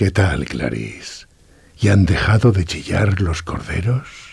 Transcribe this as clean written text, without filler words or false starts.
¿Qué tal, Clarice? ¿Y han dejado de chillar los corderos?